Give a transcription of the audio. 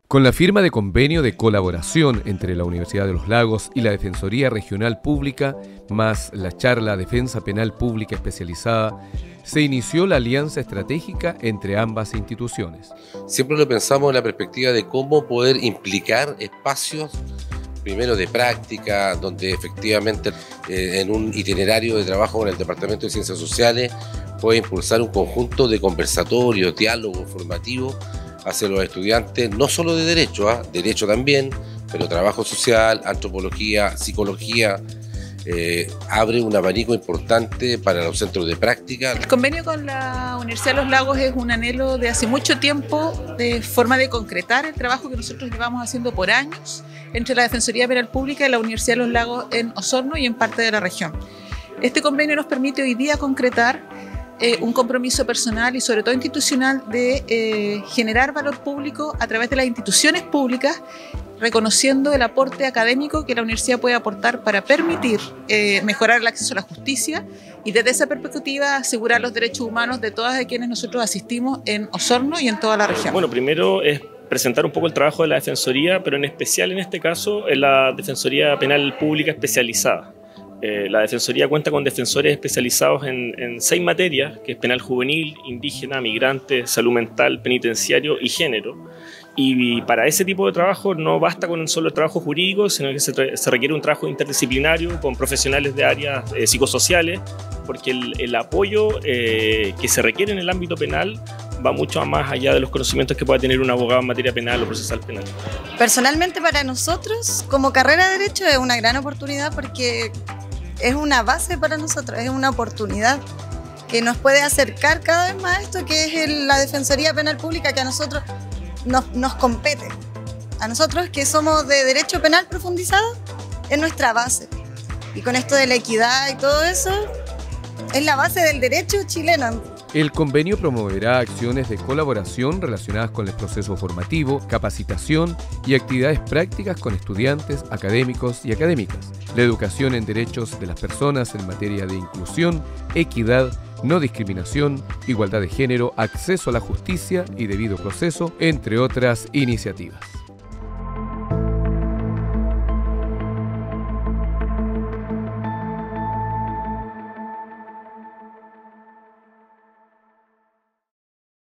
Con la firma de convenio de colaboración entre la Universidad de los Lagos y la Defensoría Regional Pública, más la charla Defensa Penal Pública Especializada, se inició la alianza estratégica entre ambas instituciones. Siempre lo pensamos en la perspectiva de cómo poder implicar espacios, primero de práctica, donde efectivamente en un itinerario de trabajo con el Departamento de Ciencias Sociales puede impulsar un conjunto de conversatorios, diálogos formativos hacia los estudiantes, no solo de derecho, derecho también, pero trabajo social, antropología, psicología. Abre un abanico importante para los centros de práctica. El convenio con la Universidad de los Lagos es un anhelo de hace mucho tiempo, de forma de concretar el trabajo que nosotros llevamos haciendo por años entre la Defensoría Penal Pública y la Universidad de los Lagos en Osorno y en parte de la región. Este convenio nos permite hoy día concretar un compromiso personal y sobre todo institucional de generar valor público a través de las instituciones públicas, reconociendo el aporte académico que la universidad puede aportar para permitir mejorar el acceso a la justicia y desde esa perspectiva asegurar los derechos humanos de todas de quienes nosotros asistimos en Osorno y en toda la región. Bueno, primero es presentar un poco el trabajo de la Defensoría, pero en especial en este caso es la Defensoría Penal Pública Especializada. La Defensoría cuenta con defensores especializados en 6 materias, que es penal juvenil, indígena, migrante, salud mental, penitenciario y género. Y para ese tipo de trabajo no basta con un solo trabajo jurídico, sino que se requiere un trabajo interdisciplinario con profesionales de áreas psicosociales, porque el apoyo que se requiere en el ámbito penal va mucho más allá de los conocimientos que pueda tener un abogado en materia penal o procesal penal. Personalmente, para nosotros, como carrera de Derecho, es una gran oportunidad porque es una base para nosotros, es una oportunidad que nos puede acercar cada vez más a esto que es la Defensoría Penal Pública, que a nosotros nos compete. A nosotros que somos de Derecho Penal profundizado, es nuestra base. Y con esto de la equidad y todo eso, es la base del derecho chileno. El convenio promoverá acciones de colaboración relacionadas con el proceso formativo, capacitación y actividades prácticas con estudiantes, académicos y académicas. La educación en derechos de las personas en materia de inclusión, equidad, no discriminación, igualdad de género, acceso a la justicia y debido proceso, entre otras iniciativas.